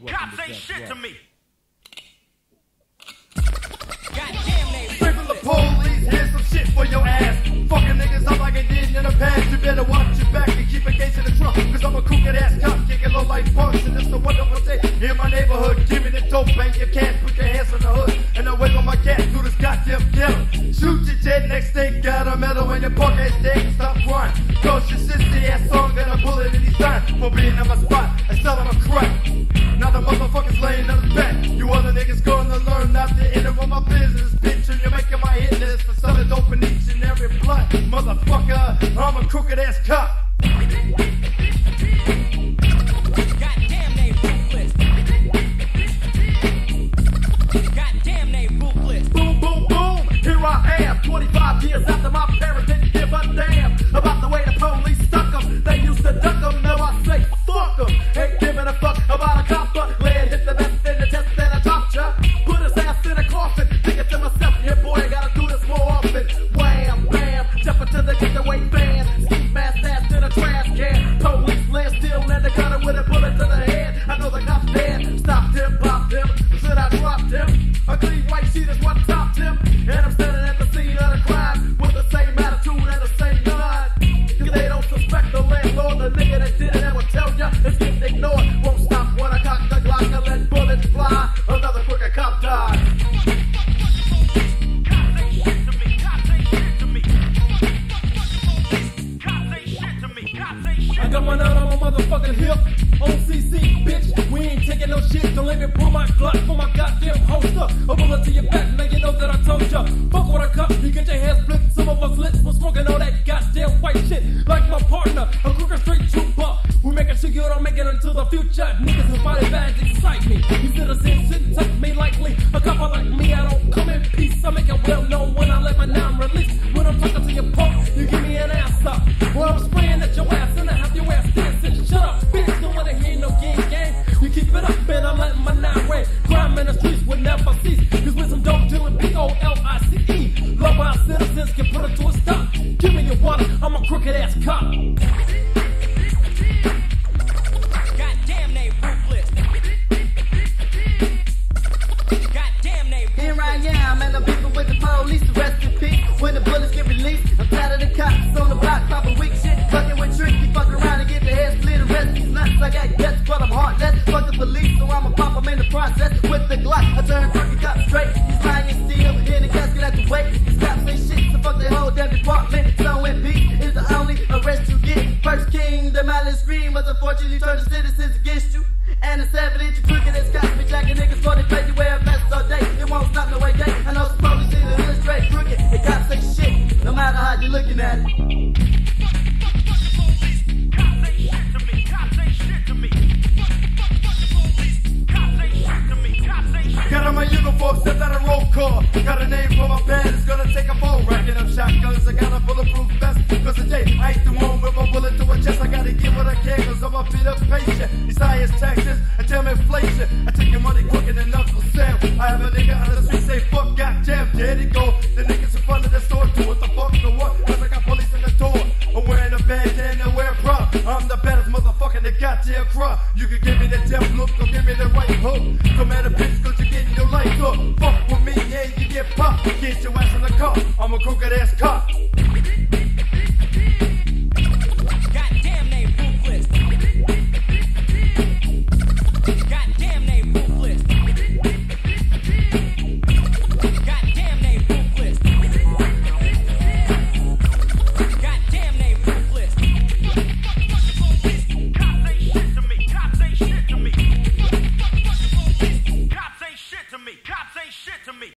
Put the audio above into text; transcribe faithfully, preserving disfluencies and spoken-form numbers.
Cops ain't shit to me. Straight from the police, here's some shit for your ass. Fucking niggas up like I did in the past. You better watch your back and keep a case in the trunk. Cause I'm a crooked ass cop, kicking low like punks. And it's a wonderful day in my neighborhood. Give me the dope, bang your cat, put your hands on the hood. And I wave on my cat through this goddamn killer. Shoot your jet, next day got a medal in your punk ass day. Stop crying. Cause your sister ass song got a bullet in his time for being in my spot and selling a crack. Now the motherfuckers laying on his back. You other niggas gonna learn not to enter on my business, bitch. And you're making my hit list for selling dope in each and every blunt. Motherfucker, I'm a crooked ass cop. Goddamn, they ruthless. Goddamn, they ruthless. Boom, boom, boom. Here I am, twenty-five years after my parents didn't give a damn about the way the police stuck them. They used to duck them, now I say fuck them. Ain't giving a fuck about a copper. Lead hit the best in the chest and I dropped ya. Put his ass in a coffin. Think it to myself, yeah boy, I gotta do this more often. Wham, bam, jump into the getaway van. Ski mask ass in a trash can. Police land still in the gutter with a bullet to the head. I know the cops dead. Stopped him, popped him. Should I dropped him? A clean white sheet is what topped him. And I'm standing at the scene of the crime with the same attitude and the same gun. Cause they don't suspect the landlord. The nigga that did it and will tell ya it's getting ignored. Won't stop when I cock the Glock and let bullets fly. Another crooked cop died. Cops ain't shit to me. Cops ain't shit to me. Cops ain't shit to me. Cops ain't shit. I got my nut on my motherfucking hip. On C C, bitch, we ain't taking no shit. Don't let me pull my Glock for my goddamn holster. A bullet to your back, now you know that I told ya. Fuck with a cop, you get your hands split. Some of us lit, we're smoking all that goddamn white shit. Like my partner, a crooked straight trooper. We making sure you don't make it into the future. Niggas with body bags excite me. You citizens shouldn't touch me lightly. A couple like me, I don't come in peace. I make it well known when I let my noun release. When I'm talking to your punk, you give me an ass up. Well, I'm spraying at your ass and I have your ass dancing. Shut up, bitch, don't wanna hear no gang gang. You keep it up and I'm letting my nine ring. Crime in the streets will never cease. Cause with some dope dealing, P O L I C E. Love our citizens can put it to a stop. Give me your water, I'm a crooked ass cop. Goddamn, they ruthless. Goddamn, they ruthless. Here I am, and the people with the police, rest in peace. When the bullets get released, I'm tired of the cops on the block, popping weak shit, fucking with tricky, fuck around and get the head split. The rest these nuts, I got guts, but I'm heartless. Fuck the police, so I'ma pop them in the process. With the Glock, I turn crooked cop straight. He's lying still, in the casket at the weight. These cops ain't shit, so fuck the whole damn department. So in peace is the only arrest you get. First king, the malice scream was unfortunately turned the citizens against you. And the seven inch crooked as cops be jacking niggas for the play. You wear a vest all day, it won't stop no way day. I know some police in the hood straight crooked. The cops ain't shit, no matter how you looking at it. Cops ain't shit to me. Cops ain't shit to me. Cops ain't shit to me. Cops ain't shit. Got on my uniform, stepped out a roll call. Got a name for my pants, gonna take a fall. Racking up shotguns, I got a bulletproof vest. Cause today, I ain't the one with my bullet to a chest. I gotta give what I can, cause I'm a bit of patient. These highest taxes, and damn inflation. I take your money quicker than Uncle Sam. I have a nigga out of the street say, fuck, goddamn, there he go. The niggas in front of the store, do what the fuck, the what? Cause I got police in the door. I'm wearing a bandana, wear a bra. I'm the baddest motherfucker in the goddamn crowd. You can give me the death look, or give me the right hook. Come at a bitch, cause you getting your life up. Fuck with me, yeah, you get popped. Get your ass in the car, I'm a crooked ass cop.